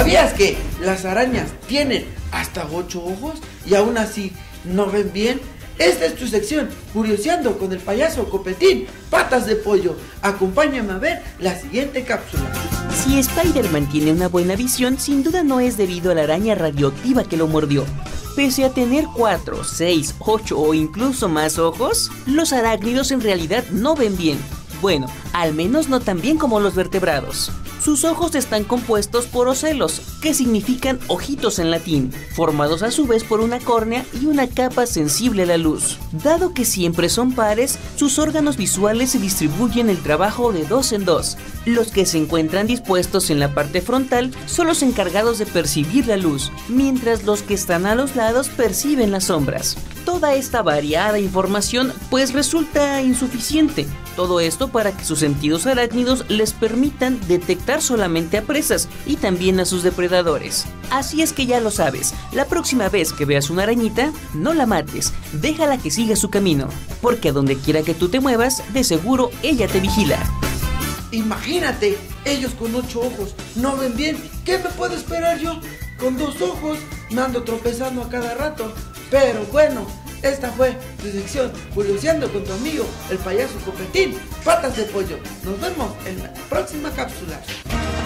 ¿Sabías que las arañas tienen hasta 8 ojos y aún así no ven bien? Esta es tu sección, Curioseando con el payaso Copetín, Patas de Pollo. Acompáñame a ver la siguiente cápsula. Si Spider-Man tiene una buena visión, sin duda no es debido a la araña radioactiva que lo mordió. Pese a tener 4, 6, 8 o incluso más ojos, los arácnidos en realidad no ven bien. Bueno, al menos no tan bien como los vertebrados. Sus ojos están compuestos por ocelos, que significan ojitos en latín, formados a su vez por una córnea y una capa sensible a la luz. Dado que siempre son pares, sus órganos visuales se distribuyen el trabajo de 2 en 2. Los que se encuentran dispuestos en la parte frontal son los encargados de percibir la luz, mientras los que están a los lados perciben las sombras. Toda esta variada información pues resulta insuficiente. Todo esto para que sus sentidos arácnidos les permitan detectar solamente a presas y también a sus depredadores. Así es que ya lo sabes, la próxima vez que veas una arañita, no la mates, déjala que siga su camino, porque a donde quiera que tú te muevas, de seguro ella te vigila. Imagínate, ellos con 8 ojos no ven bien. ¿Qué me puedo esperar yo? Con 2 ojos me ando tropezando a cada rato. Pero bueno, esta fue tu sección, Curioseando con tu amigo, el payaso Copetín, Patas de Pollo. Nos vemos en la próxima cápsula.